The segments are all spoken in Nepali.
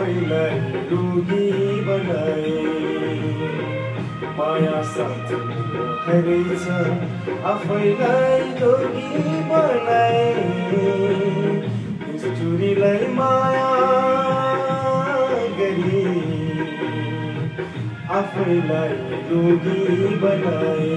आफैलाई रोगी बनाए। माया साथ रहेछ आफैलाई रोगी बनाए। निष्ठुरीलाई माया गरी आफैलाई रोगी बनाए।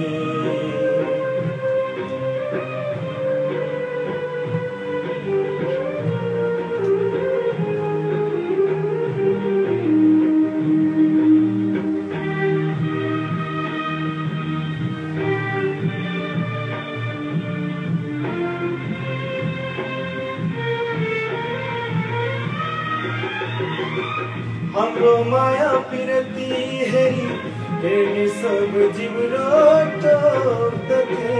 हाम्रो माया पिरती हेरी हेर्ने सब जीव रोक्दथे।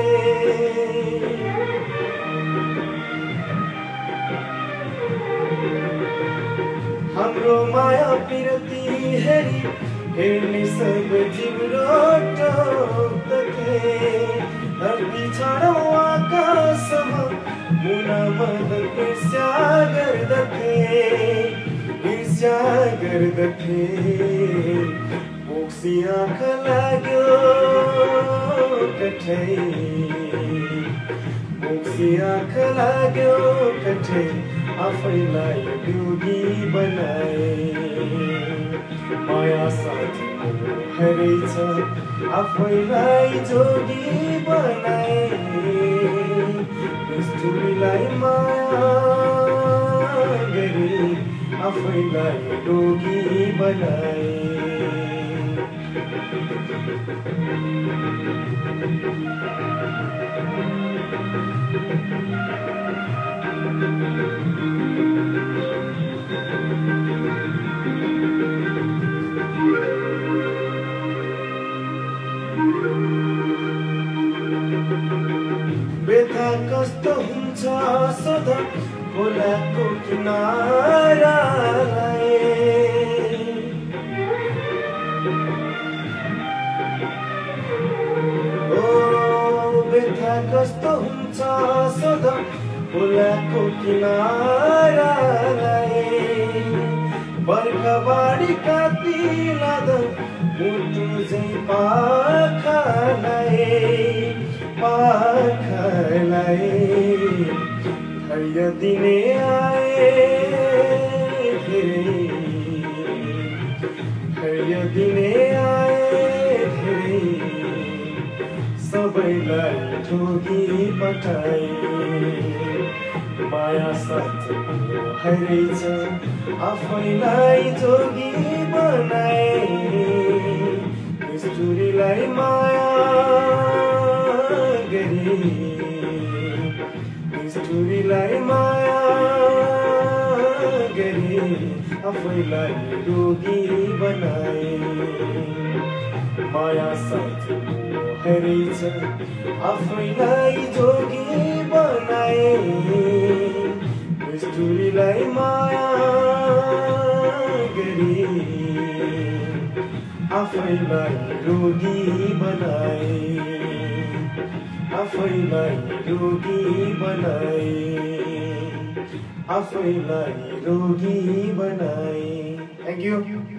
हाम्रो माया पिरती हेरी हेर्ने सब जीव रोक्दथे। धरती छाडौ आकाशमा मुना मदन ईर्ष्या गर्दथे। मोक्सी आँख लाग्यो कठै। मोक्सी आँख लाग्यो कठै आफैलाई रोगी बनाए। माया साथी रहेछ आफैलाई जोगी बनाए। निष्ठुरीलाई माया गरी आफैलाई रोगी बनाए। व्यथा कस्तो हुन्छ सदा खोलाको किनारालाई। ओ व्यथा कस्तो हुन्छ सदा खोलाको किनारालाई। बर्खाबारी काटी लाँदा मुटु झै पाखालाई। धैर्य दिने आए धेरै। धैर्य दिने आए धेरै। सबैलाई ठोकी पठाए। माया साथ रहेछ आफैलाई जोगी बनाए। निष्ठुरीलाई माया गरी निष्ठुरीलाई माया गरी आफैलाई रोगी बनाए। माया साथी रहेछ आफैलाई जोगी बनाए। निष्ठुरीलाई माया गरी आफैलाई रोगी बनाए। आफैलाई रोगी बनाए। आफैलाई रोगी बनाए। Thank you.